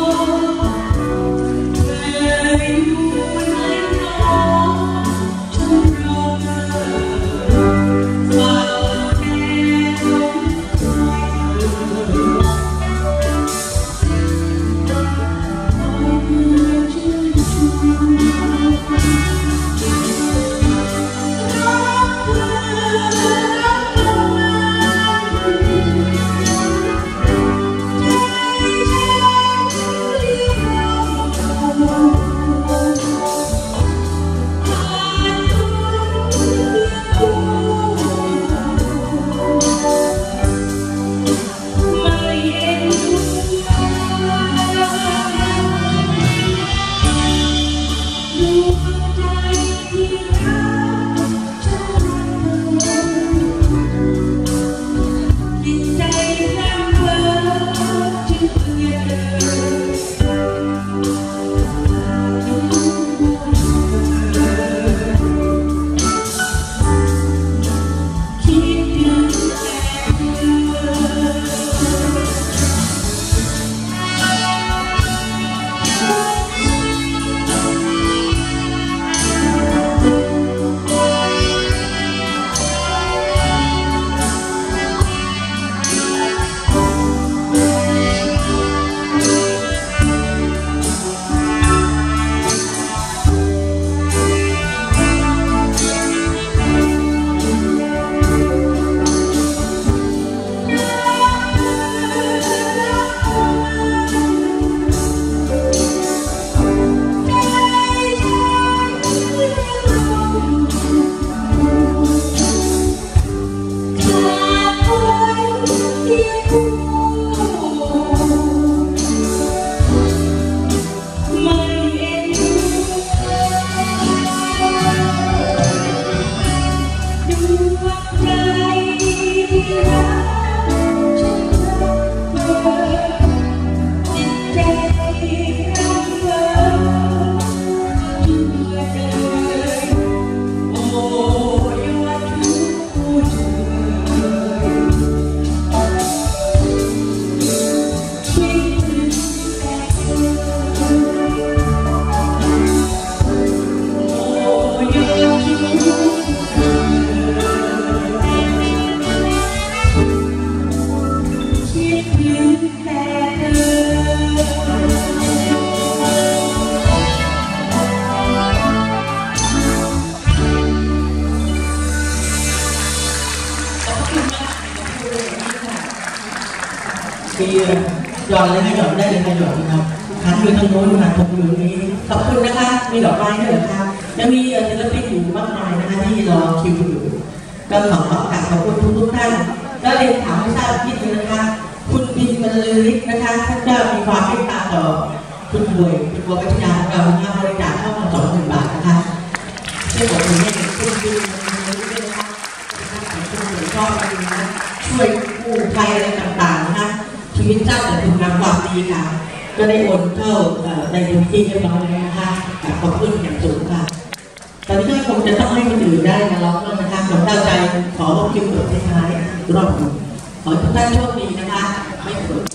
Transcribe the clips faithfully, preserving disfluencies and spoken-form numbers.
ที่หยอดเลยให้หยอดได้เลยค่ะหยอดนะครับขันอยู่ทางโน้นค่ะผมอยู่นี้ขอบคุณนะคะมีดอกไม้ด้วยค่ะยังมีศิลปินอยู่มากมายนะคะที่รอคิวอยู่ก็ขอขอบขอบคุณทุกทุกท่านก็เรียนถามให้ทราบนิดนึงนะคะคุณพิมพ์บรรลือฤทธิ์นะคะท่านเจ้ามีความเมตตาต่อคุณบวยคุณบัวปัญญาของเรานะคะบริจาคเข้ามาสองหมื่นบาทนะคะช่วยบอกคุณให้คุณพิมพ์บรรลือฤทธิ์ด้วยนะคะคุณบวยชอบอะไรนะช่วยกู้ภัยอะไรต่างๆนะคะชีวิตเจ้าแต่คุณงามความดีค่ะก็ได้โอนเข้าในพื้นที่เรียบร้อยแล้วนะคะขอบคุณอย่างสูงค่ะตอนนี้ก็คงจะต้องให้คนอื่นได้มาร้องแล้วนะคะผมตั้งใจขอคิวเปิดท้ายรอบหนึ่งขอทุกท่านโชคดีนะคะไม่เปิด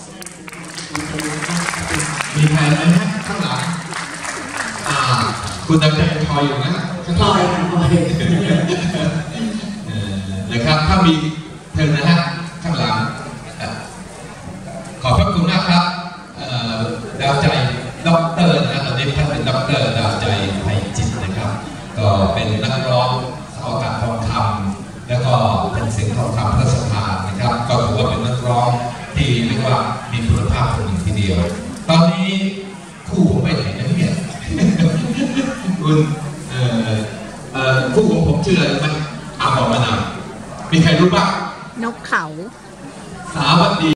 มีใครไหมฮะข้างหลังอ่าคุณดำเนินคอยอยู่นะคอยค่ะคอยนะครับถ้ามีเธอนะฮะข้างหลังขอบพระคุณมากครับดาวใจด็อกเตอร์นะตอนนี้ท่านเป็นด็อกเตอร์ดาวใจไทยจิตนะครับก็เป็นนักร้องสาวกาศทองคำแล้วก็เป็นเสียงทองคำพระสภานะครับก็ถือว่าเป็นนักร้องที่เรียกว่ามีคุณภาพคนหนึ่งทีเดียวตอนนี้คู่ผมไปไหนนะเนี่ยคุณคู่ของผมชื่ออะไรไหมอาบอกมาหน่อยมีใครรู้บ้างนกเขาสาวัสดี